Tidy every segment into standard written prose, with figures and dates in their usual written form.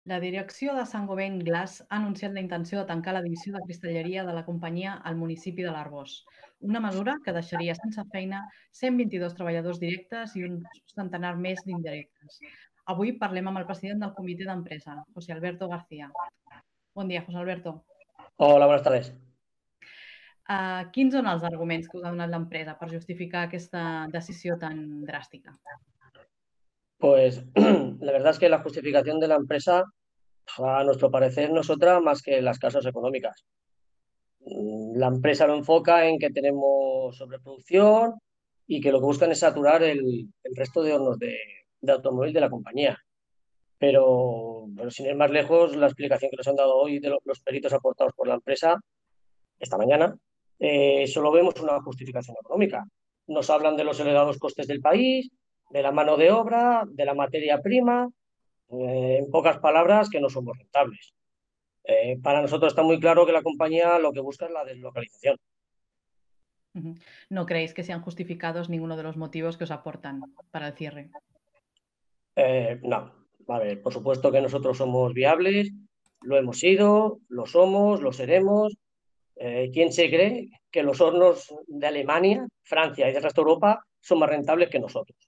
La direcció de Saint-Gobain Glass ha anunciat la intenció de tancar la divisió de cristalleria de la companyia al municipi de l'Arboç, una mesura que deixaria sense feina 122 treballadors directes i un centenar més d'indirectes. Avui parlem amb el president del comitè d'empresa, José Alberto García. Bon dia, José Alberto. Hola, buenas tardes. Quins són els arguments que us ha donat l'empresa per justificar aquesta decisió tan dràstica? Pues la verdad es que la justificación de la empresa, a nuestro parecer, no es otra más que las causas económicas. La empresa lo enfoca en que tenemos sobreproducción y que lo que buscan es saturar el resto de hornos de automóvil de la compañía. Pero sin ir más lejos, la explicación que nos han dado hoy de los peritos aportados por la empresa esta mañana, solo vemos una justificación económica. Nos hablan de los elevados costes del país, de la mano de obra, de la materia prima, en pocas palabras, que no somos rentables. Para nosotros está muy claro que la compañía lo que busca es la deslocalización. Ujú. ¿No creéis que sean justificados ninguno de los motivos que os aportan para el cierre? No, a ver, por supuesto que nosotros somos viables, lo hemos sido, lo somos, lo seremos. ¿Quién se cree que los hornos de Alemania, Francia y del resto de Europa son más rentables que nosotros?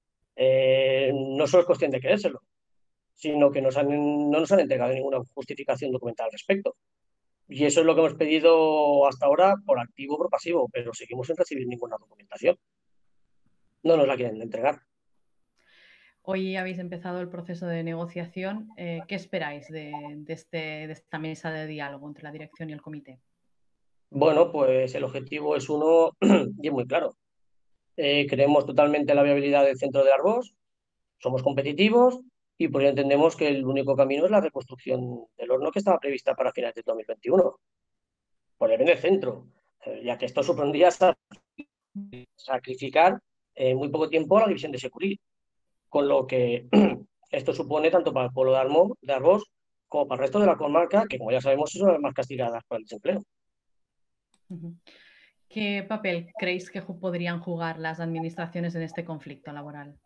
No solo es cuestión de creérselo, sino que no nos han entregado ninguna justificación documental al respecto. Y eso es lo que hemos pedido hasta ahora por activo o por pasivo, pero seguimos sin recibir ninguna documentación. No nos la quieren entregar. Hoy habéis empezado el proceso de negociación. ¿Qué esperáis de esta mesa de diálogo entre la dirección y el comité? Bueno, pues el objetivo es uno y es muy claro. Creemos totalmente en la viabilidad del centro de Arbós, somos competitivos y por ello entendemos que el único camino es la reconstrucción del horno que estaba prevista para finales de 2021. Por el bien del centro, ya que esto supondría sacrificar en muy poco tiempo a la división de Securí, con lo que esto supone tanto para el pueblo de Arbós como para el resto de la comarca, que como ya sabemos es una de las más castigadas por el desempleo. Ujú. ¿Qué papel creéis que podrían jugar las administraciones en este conflicto laboral?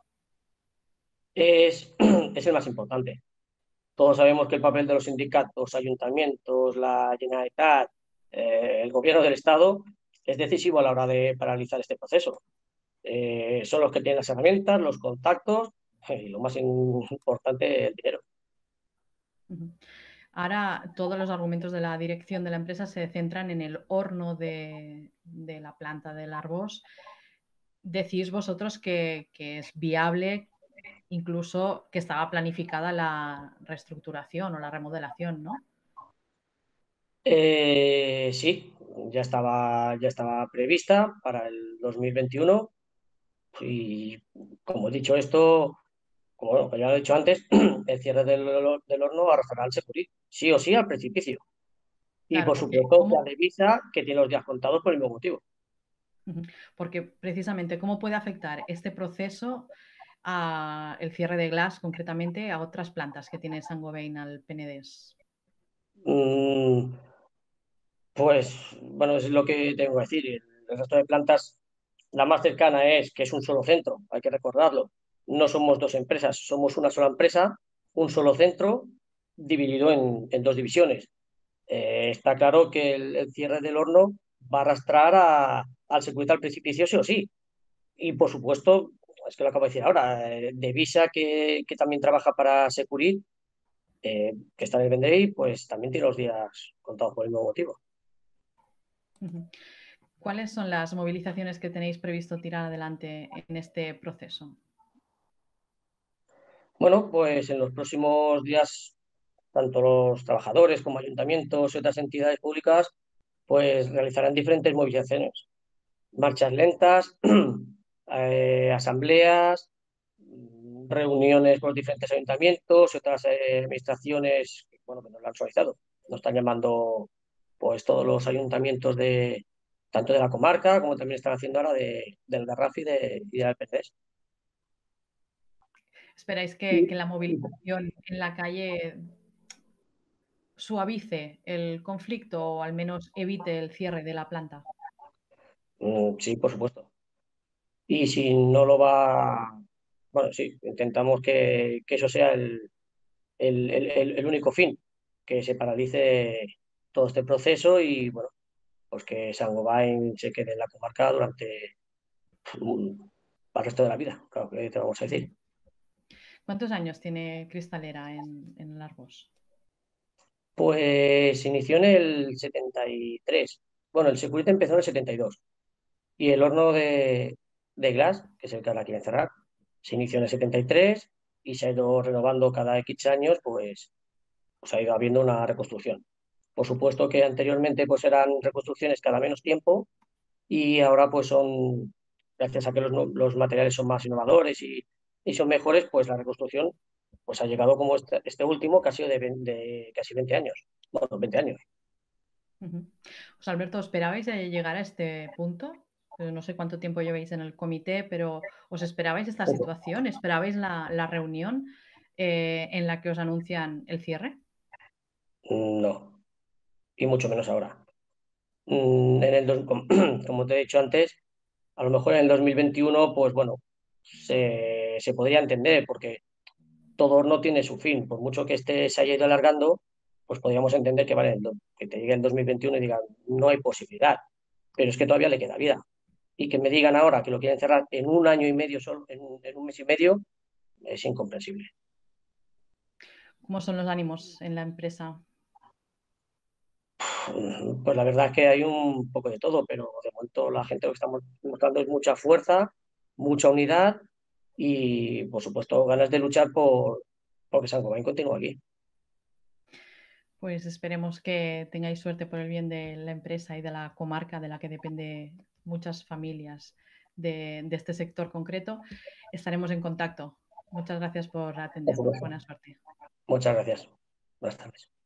Es el más importante. Todos sabemos que el papel de los sindicatos, ayuntamientos, la Generalitat, el gobierno del Estado es decisivo a la hora de paralizar este proceso. Son los que tienen las herramientas, los contactos y lo más importante, el dinero. Ujú. Ahora todos los argumentos de la dirección de la empresa se centran en el horno de la planta del Arbós. Decís vosotros que es viable, incluso que estaba planificada la reestructuración o la remodelación, ¿no? Sí, ya estaba prevista para el 2021 y como he dicho esto, como ya lo he dicho antes, el cierre del horno arrastrará al Securí, sí o sí al precipicio. Y Claro, por porque supuesto ¿cómo? la divisa que tiene los días contados por el mismo motivo. Ujú. Porque precisamente, ¿cómo puede afectar este proceso a el cierre de Glass, concretamente, a otras plantas que tiene Saint-Gobain al Penedès? Mm, pues bueno, es lo que tengo que decir. El resto de plantas, la más cercana es que es un solo centro, hay que recordarlo. No somos dos empresas, somos una sola empresa, un solo centro dividido en dos divisiones. Está claro que el cierre del horno va a arrastrar al circuito al precipicio sí o sí. Y por supuesto, es que lo acabo de decir ahora, Devisa, que también trabaja para Securit, que está en el Vendrell, pues también tiene los días contados por el mismo motivo. Ujú. ¿Cuáles son las movilizaciones que tenéis previsto tirar adelante en este proceso? Bueno, pues en los próximos días, tanto los trabajadores como ayuntamientos y otras entidades públicas, pues realizarán diferentes movilizaciones, marchas lentas, asambleas, reuniones con los diferentes ayuntamientos y otras administraciones, bueno, que nos lo han solicitado. Nos están llamando pues todos los ayuntamientos de tanto de la comarca como también están haciendo ahora del Garraf y de Alpendés. ¿Esperáis que la movilización en la calle suavice el conflicto o al menos evite el cierre de la planta? Sí, por supuesto. Y si no lo va, bueno, sí, intentamos que eso sea el único fin, que se paralice todo este proceso y, bueno, pues que Saint-Gobain se quede en la comarca durante para el resto de la vida, claro que te vamos a decir. ¿Cuántos años tiene Cristalera en el Arboç? Pues se inició en el 73. Bueno, el Security empezó en el 72. Y el horno de Glass, que es el que ahora quieren cerrar, se inició en el 73 y se ha ido renovando cada X años, pues ha ido habiendo una reconstrucción. Por supuesto que anteriormente pues eran reconstrucciones cada menos tiempo y ahora pues son, gracias a que los materiales son más innovadores y son mejores, pues la reconstrucción pues ha llegado como este último que ha sido de casi 20 años. Bueno, 20 años. Ujú. José Alberto, ¿esperabais llegar a este punto? No sé cuánto tiempo lleváis en el comité, pero ¿os esperabais esta situación? ¿Esperabais la reunión en la que os anuncian el cierre? No, y mucho menos ahora. Como te he dicho antes, a lo mejor en el 2021, pues bueno, se podría entender, porque todo horno tiene su fin. Por mucho que este se haya ido alargando, pues podríamos entender que, vale, que te llegue el 2021 y digan, no hay posibilidad, pero es que todavía le queda vida. Y que me digan ahora que lo quieren cerrar en un año y medio, solo, en un mes y medio, es incomprensible. ¿Cómo son los ánimos en la empresa? Pues la verdad es que hay un poco de todo, pero de momento la gente lo que estamos mostrando es mucha fuerza, mucha unidad y, por supuesto, ganas de luchar porque San Gobain continúe aquí. Pues esperemos que tengáis suerte por el bien de la empresa y de la comarca de la que depende muchas familias de este sector concreto. Estaremos en contacto. Muchas gracias por Por atendernos. supuesto. Buena suerte. Muchas gracias. Buenas tardes.